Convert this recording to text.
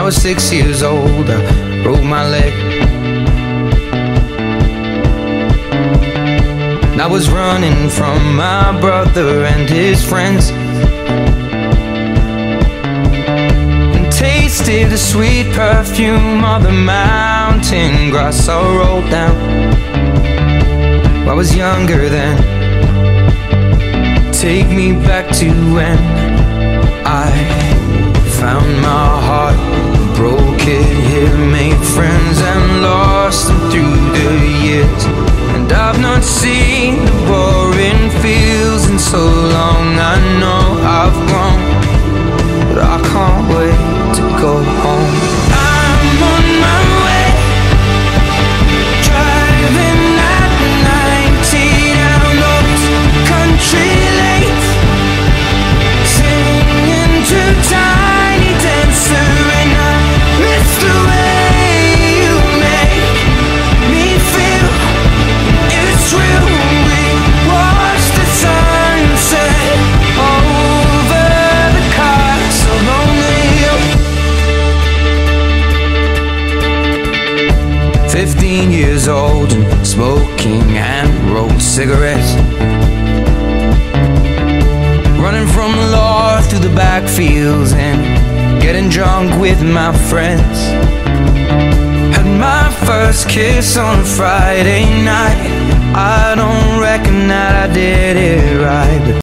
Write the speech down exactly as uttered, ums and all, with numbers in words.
was six years old, I broke my leg. And I was running from my brother and his friends, and tasted the sweet perfume of the mountain grass I rolled down. I was younger then. Take me back to when I found my heart, broke it here, made friends and lost them through the years. And I've not seen the boring fields in so long. I know I've grown, but I can't wait to go home. I'm on my way, driving at ninety down those country lanes, singing to Tiny Dancer, and I miss the way you make me feel. It's real. We watch the sunset over the castle on the hill. Fifteen years old and smoking and rolled cigarettes, running from the law through the backfields and getting drunk with my friends. Had my first kiss on a Friday night. I don't reckon that I did it right, but